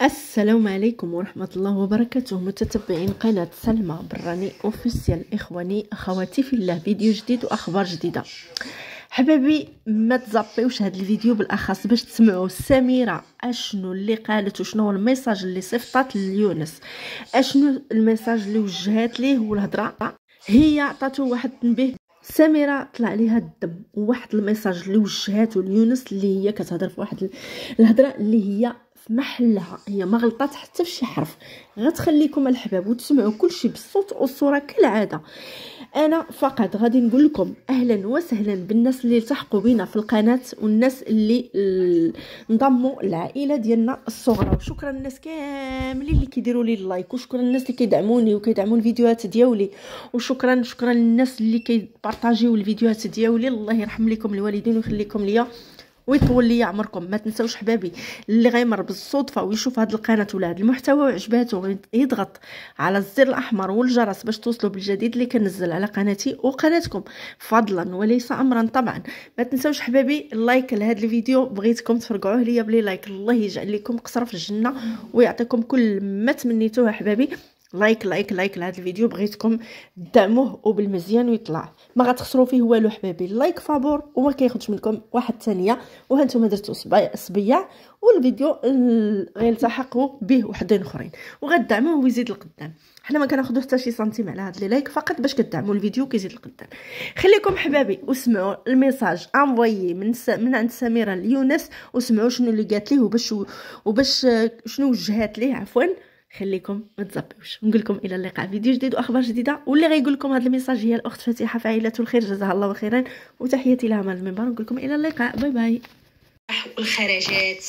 السلام عليكم ورحمة الله وبركاته، متتبعين قناة سلمى براني اوفيسيال. اخواني اخواتي في الله، فيديو جديد واخبار جديدة. حبايبي ما تزابيوش هذا الفيديو بالاخص باش تسمعوا سميرة اشنو اللي قالت وشنو هو الميساج اللي صيفطات ليونس، اشنو الميساج اللي وجهات ليه والهضره. هي عطاتو واحد التنبيه، سميرة طلع عليها الدم، وواحد الميساج اللي وجهاتو ليونس اللي هي كتهضر في واحد الهضره اللي هي في محلها، هي ما غلطات حتى في شي حرف. غتخليكم الحباب وتسمعوا كلشي بالصوت والصوره كالعاده. انا فقط غادي نقول لكم اهلا وسهلا بالناس اللي التحقوا بينا في القناه والناس اللي انضموا للعائله ديالنا الصغرى، وشكرا للناس كاملين اللي كيديروا لي اللايك، وشكرا للناس اللي كيدعموني وكيدعموا الفيديوهات ديالي، وشكرا للناس اللي كيبارطاجيو الفيديوهات ديالي. الله يرحم لكم الوالدين ويخليكم ليا ويطول لي عمركم. ما تنساوش حبابي اللي غيمر بالصدفه ويشوف هذه القناه ولا هذا المحتوى وعجباته يضغط على الزر الاحمر والجرس باش توصلوا بالجديد اللي كنزل على قناتي وقناتكم، فضلا وليس امرا طبعا. ما تنساوش حبابي اللايك لهذا الفيديو، بغيتكم تفرقعوه ليا بلي لايك. الله يجعل لكم قصر في الجنه ويعطيكم كل ما تمنيتوه حبابي. لايك لايك لايك لهذا الفيديو، بغيتكم تدعموه وبالمزيان ويطلع، ما غتخسروا فيه والو حبابي. اللايك فابور وما كياخذش منكم واحد ثانيه، وهانتوما درتوا صبيع والفيديو غيلتحقوا به وحدين اخرين وغتدعموه ويزيد لقدام. حنا ما كناخذوا حتى شي سنتيم على هاد لي لايك، فقط باش كدعموا الفيديو كيزيد لقدام. خليكم حبابي وسمعوا الميساج انفويي من عند سميرة ليونس، وسمعوا شنو اللي قالت ليه وباش شنو وجهات ليه. عفوا خليكم ما تزبيوش. نقول لكم الى اللقاء، فيديو جديد واخبار جديده. واللي غيقول لكم هذا الميساج هي الاخت فتيحه فاعله الخير، جزاها الله خيرا، وتحياتي لها من المنبر. نقول لكم الى اللقاء، باي باي. والخرجات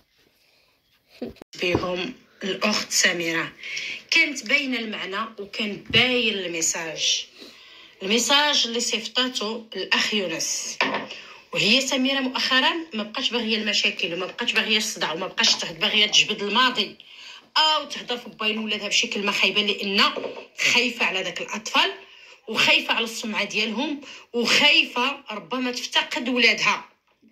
بهم الاخت سميرة كانت باينه المعنى وكان باين الميساج اللي صيفطاته الاخ يونس. وهي سميرة مؤخرا ما بقاش باغيه المشاكل وما بقاش باغيه الصداع وما بقاش باغيه تجبد الماضي او تهضر في باين ولادها بشي كلمه خايبه، لان خايفه على داك الاطفال وخايفه على السمعه ديالهم وخايفه ربما تفتقد ولادها.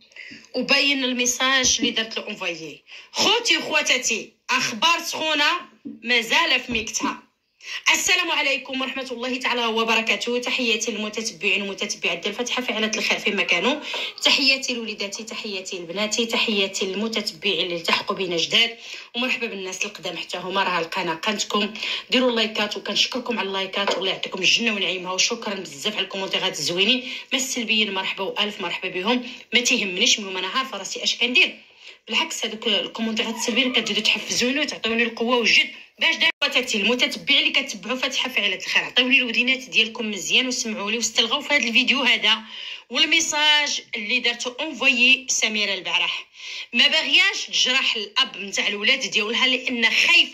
وبين الميساج اللي درت له انفويي. خوتي وخواتاتي، اخبار سخونه مازال في ميكتها. السلام عليكم ورحمه الله تعالى وبركاته. تحياتي للمتتبعين والمتتبعات ديال فتحه فعلة الخير فيما كانوا، تحياتي لوليداتي، تحياتي لبناتي، تحياتي للمتتبعين اللي التحقوا بينا جداد، ومرحبا بالناس القدام حتى هما. راه القناه قنتكم، ديروا اللايكات وكنشكركم على اللايكات، والله يعطيكم الجنه ونعيمها، وشكرا بزاف على الكومونتيرات الزوينين. ما السلبيين مرحبا والف مرحبا بهم، ما تيهمنيش، المهم انا عارفه راسي اش كندير. بالعكس هذوك الكومونتيرات السلبيين كتزيدوا تحفزوني وتعطوني القوه والجد باش دابا المتتبعين اللي كتبعوا فتحه فعلة الخير، عطيوني الودينات ديالكم مزيان وسمعوا لي واستلغوا في هذا الفيديو هذا والميساج اللي درتو انفويي سميرة البارح. ما باغياش تجرح الاب نتاع الولاد ديالها، لان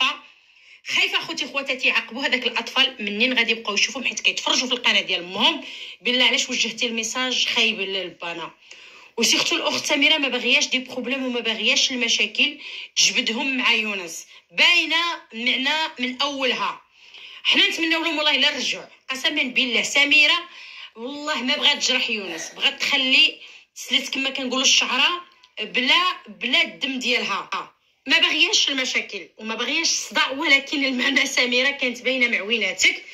خايفه خوتي خواتاتي يعاقبوا هذاك الاطفال منين غادي يبقاو يشوفوهم حيت كيتفرجوا في القناه ديال امهم. بالله علاش وجهتي الميساج خايب للبانا؟ وسيختو الاخت سميرة ما باغياش دي بروبليم وما باغياش المشاكل تجبدهم مع يونس، باينه المعنى من اولها. حنا نتمنوا لهم والله لا الرجوع، قسما بالله. سميرة والله ما بغات تجرح يونس، بغات تخلي تسلت كما كنقولوا الشعره بلا الدم ديالها. ما باغياش المشاكل وما باغياش الصداع، ولكن المعنى سميرة كانت باينه مع ويناتك.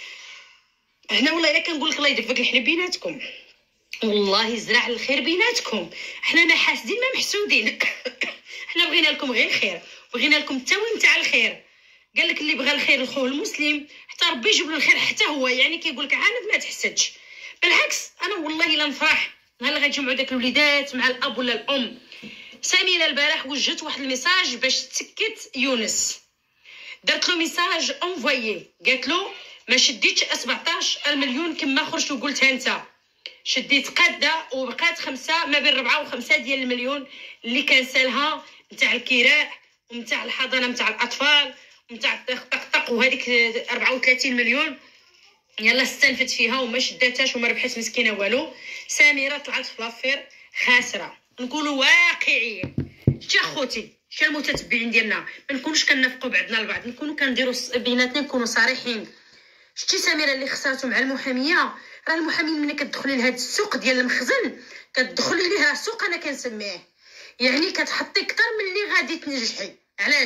هنا والله الا كنقول لك الله يدفك الحليب بيناتكم، والله يزرع الخير بيناتكم. حنا ما حاسدين ما محسودين حنا بغينا لكم غير الخير، بغينا لكم التاوين تاع الخير. قال لك اللي بغى الخير لخوه المسلم حتى ربي يجيب له الخير حتى هو، يعني كيقول لك عاند ما تحسدش. بالعكس انا والله لا نفرح نهار اللي غيجمعوا داك الوليدات مع الاب ولا الام. سميرة البارح وجهت واحد الميساج باش تسكت يونس، درت له ميساج انفويي، قالت له ما شديتش 17 مليون كما خرجت وقلتها انت، شديت قاده وبقات 5 ما بين 4 و5 ديال المليون اللي كان سالها نتاع الكراء ونتاع الحضانه نتاع الاطفال ونتاع الطقطق، وهذيك 34 مليون يلا استنفت فيها وما شداتهاش وما ربحت مسكينه والو. سميرة طلعت في لافير خاسره، نقولوا واقعيين. شتي اخوتي، شتي المتتبعين ديالنا، ما نكونوش كنافقوا بعضنا البعض، نكونوا كنديروا بيناتنا، نكونوا صريحين. شتي سميرة اللي خسرته مع المحاميه، راه المحامين ملي كتدخلي لهاد السوق ديال المخزن كتدخلي ليه سوق انا كنسميه، يعني كتحطي اكثر من اللي غادي تنجحي. علاش؟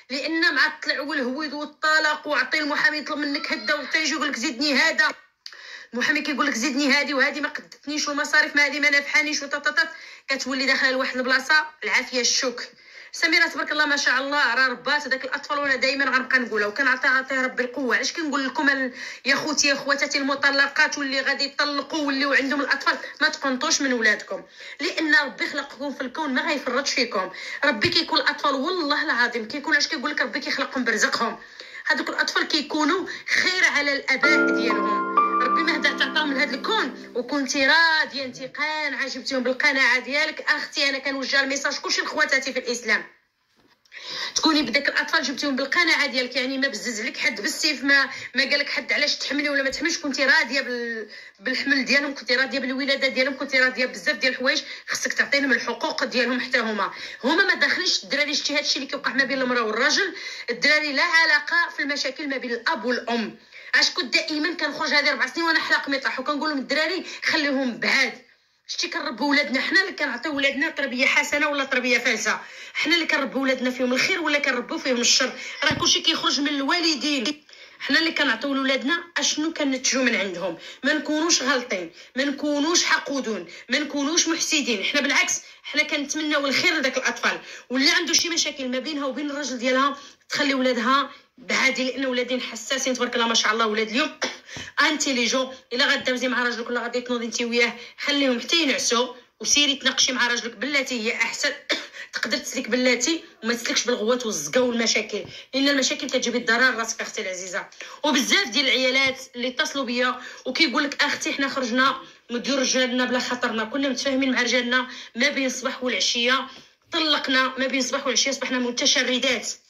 لان مع الطلع والهويد والطلاق وعطي المحامي يطلب منك هدا وتيجي يقول لك زيدني هذا، المحامي كيقول لك زيدني هذه وهذه ما قدتنيش والمصاريف ما هذه ما نافعانيش وطاطاطات، كتولي داخله لواحد البلاصه العافيه الشوك. سميره تبارك الله ما شاء الله راه ربات هذاك الاطفال، وانا دائما غنبقى نقولها وكنعطيها ربي القوه. علاش كنقول لكم يا خوتي يا خواتاتي المطلقات واللي غادي يطلقوا واللي عندهم الاطفال، ما تقنطوش من ولادكم، لان ربي خلقكم في الكون ما غيفرطش فيكم. ربي كيكون الاطفال والله العظيم كيكون، اش كيقول لك ربي كيخلقهم برزقهم. هذوك الاطفال كيكونوا خير على الاباء ديالهم. ربي ما هدا تعطاهم من هذا الكون وكنتي راضيه انت قانعه جبتيهم بالقناعه ديالك. اختي انا كنوجه الميساج كلشي لخواتاتي في الاسلام، تكوني بداك الاطفال جبتيهم بالقناعه ديالك، يعني ما بزز عليك حد بالسيف، ما قال لك حد علاش تحملي ولا ما تحملش، كنتي راضيه بالحمل ديالهم، كنتي راضيه بالولاده ديالهم، كنتي راضيه بزاف ديال الحوايج خصك تعطيهم الحقوق ديالهم. حتى هما ما داخلينش الدراري. شتي هادشي اللي كيوقع ما بين المراه والراجل، الدراري لا علاقه في المشاكل ما بين الاب والام. اش كنت دائما كنخرج هذه 4 سنين وانا حلاق مطرح وكنقول لهم الدراري خليهم بعاد. شتي كنربوا ولادنا حنا اللي كنعطيو ولادنا تربيه حسنه ولا تربيه فالسه، حنا اللي كنربوا ولادنا فيهم الخير ولا كنربوا فيهم الشر، راه كلشي كيخرج من الوالدين. حنا اللي كنعطيو لولادنا اشنو كنتجو من عندهم، ما نكونوش غلطين، ما نكونوش حقودون، ما نكونوش محسدين. حنا بالعكس حنا كنتمناو الخير لذاك الاطفال، واللي عنده شي مشاكل ما بينها وبين الراجل ديالها تخلي ولادها بعادي، لان ولادين حساسين تبارك الله ما شاء الله. ولاد اليوم انتيليجون، الا غدوزي مع راجلك ولا غادي تنوضي انت وياه خليهم حتى ينعسوا وسيري تناقشي مع راجلك بلاتي هي احسن. تقدر تسلك بلاتي وما تسلكش بالغوات والزقا والمشاكل، لان المشاكل كتجيب الضرر راسك اختي العزيزه. وبزاف ديال العيالات اللي اتصلوا بيا وكيقول لك اختي حنا خرجنا مدير رجالنا بلا خطرنا، كنا متفاهمين مع رجالنا ما بين الصباح والعشيه، طلقنا ما بين الصباح والعشيه، صبحنا متشردات.